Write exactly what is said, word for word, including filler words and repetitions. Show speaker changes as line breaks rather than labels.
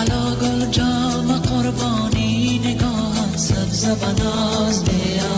علا گل جام قربانی نگاهت سبز بناز بیا